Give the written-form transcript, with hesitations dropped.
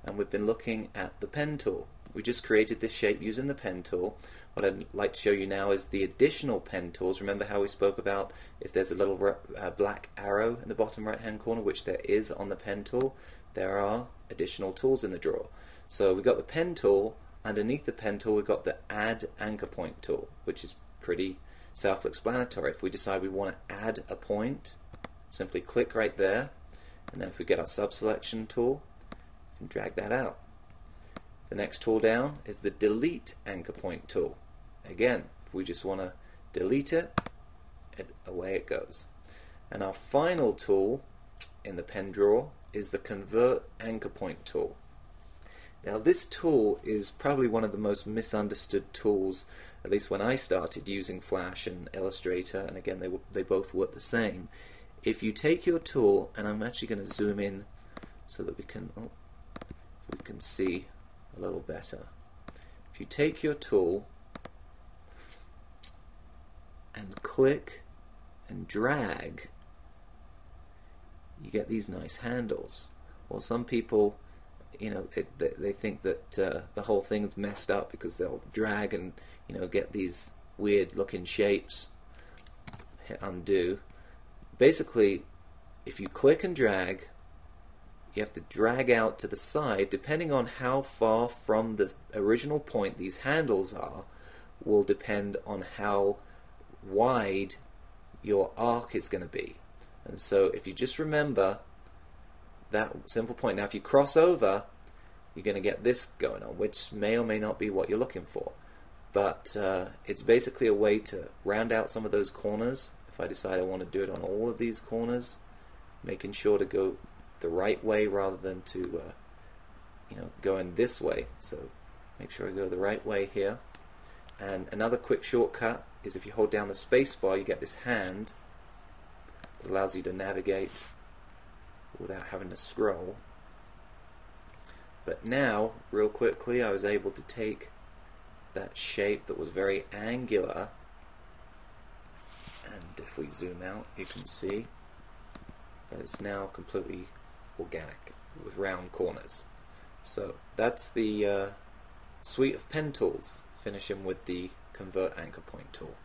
and we've been looking at the pen tool. We just created this shape using the pen tool. What I'd like to show you now is the additional pen tools. Remember how we spoke about if there's a little black arrow in the bottom right hand corner, which there is on the pen tool, there are additional tools in the drawer. So we've got the pen tool. Underneath the pen tool we've got the add anchor point tool, which is pretty self-explanatory. If we decide we want to add a point, simply click right there, and then if we get our subselection tool, we can drag that out. The next tool down is the delete anchor point tool. Again, if we just want to delete it, away it goes. And our final tool in the pen drawer is the convert anchor point tool. Now this tool is probably one of the most misunderstood tools, at least when I started using Flash and Illustrator, and again they both work the same. If you take your tool, and I'm actually going to zoom in so that we can see a little better. If you take your tool and click and drag, you get these nice handles. Well, some people, you know, they think that the whole thing's messed up because they'll drag and, you know, get these weird looking shapes. Hit undo. Basically, if you click and drag, you have to drag out to the side. Depending on how far from the original point these handles are will depend on how wide your arc is going to be. And so if you just remember that simple point. Now if you cross over, you're going to get this going on, which may or may not be what you're looking for. But it's basically a way to round out some of those corners. If I decide I want to do it on all of these corners, making sure to go the right way rather than to going this way. So make sure I go the right way here. And another quick shortcut is if you hold down the space bar, you get this hand that allows you to navigate without having to scroll. But now, real quickly, I was able to take that shape that was very angular, and if we zoom out you can see that it's now completely organic with round corners. So that's the suite of pen tools, finishing with the convert anchor point tool.